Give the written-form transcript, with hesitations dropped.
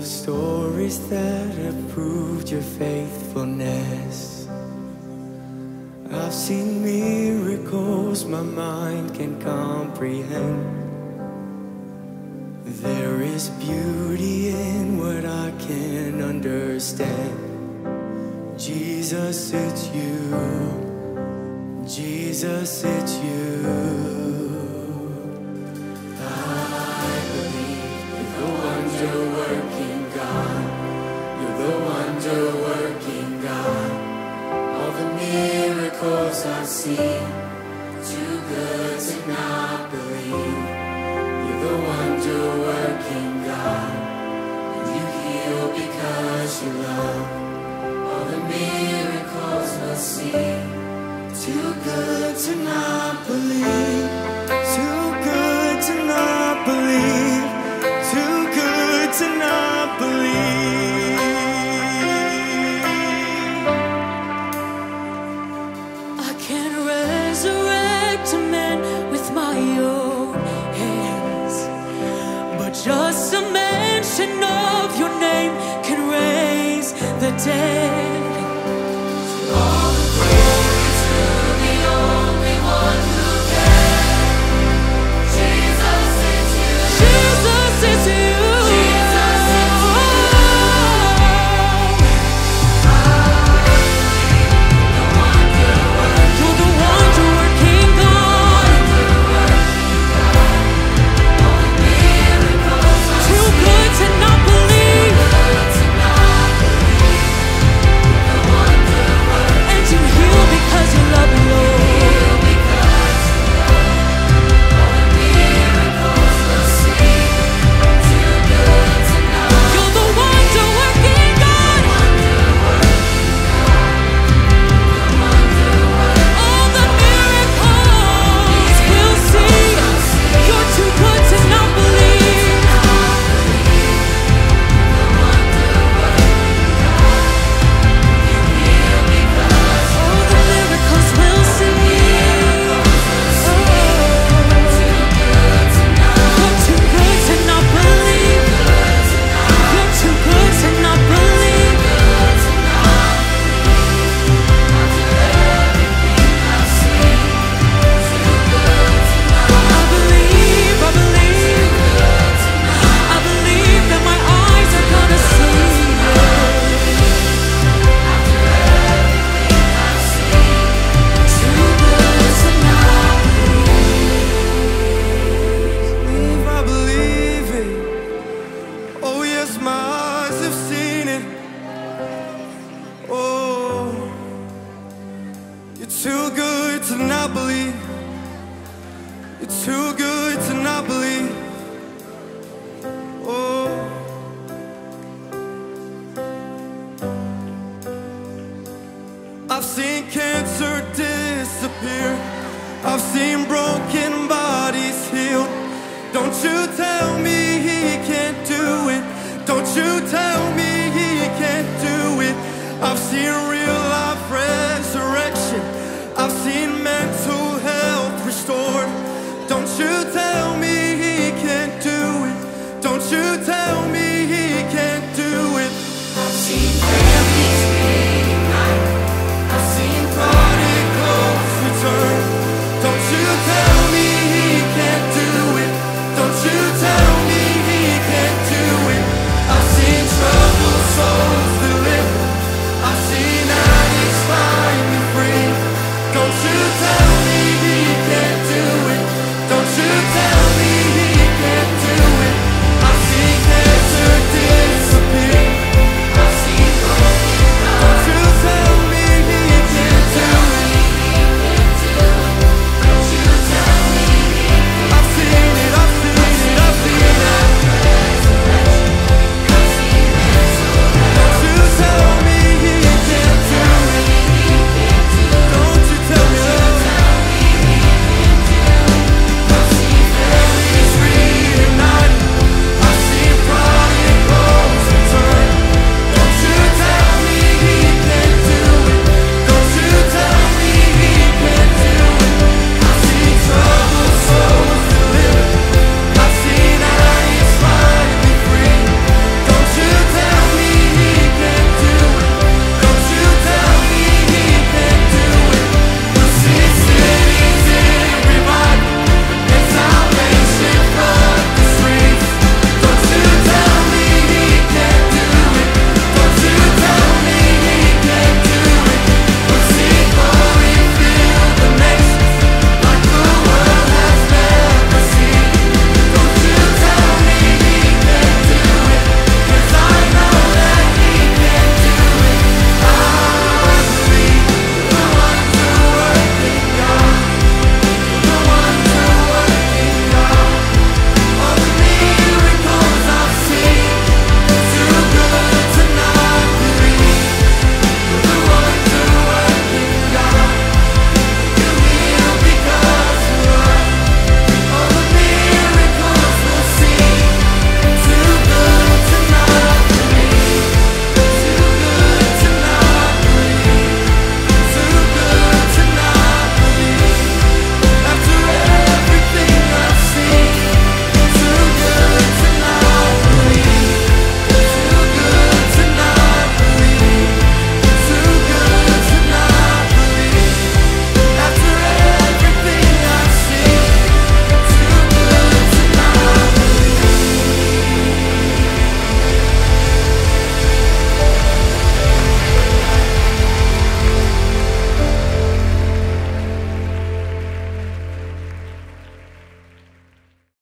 stories that have proved your faithfulness. I've seen miracles my mind can comprehend. There is beauty in what I can understand. Jesus, it's you. Jesus, it's you. I believe you're the wonder-working God. You're the wonder-working God. All the miracles I've seen, too good to not believe. You're the wonder-working God, and you heal because you love. All the miracles we'll see, too good to not believe. Too good to not believe. Too good to not believe. I can't resurrect a man with my own hands, but just a mention of your name can raise the dead. All the glory to the only one who can. Jesus, it's you. Jesus, it's you. Jesus, it's you. You're the wonder-working God. Too good to not believe. And you heal because you love me, Lord. You're the wonder-working God. All the miracles we'll see. You're too good to not believe. All the miracles we'll see. You're too good to not believe. You're too good to not believe. I believe, I believe, I believe that my eyes are gonna see Too good to not Believe, I believe it. Oh yes, my eyes have seen it. Oh, you're too good to not believe. You're too good to not believe. Oh, I've seen cancer disappear. I've seen broken bodies healed. Don't you tell me he can't do it. Don't you tell me he can't do it. I've seen real life resurrection. I've seen mental health restored. Don't you tell me he can't do it. Don't you tell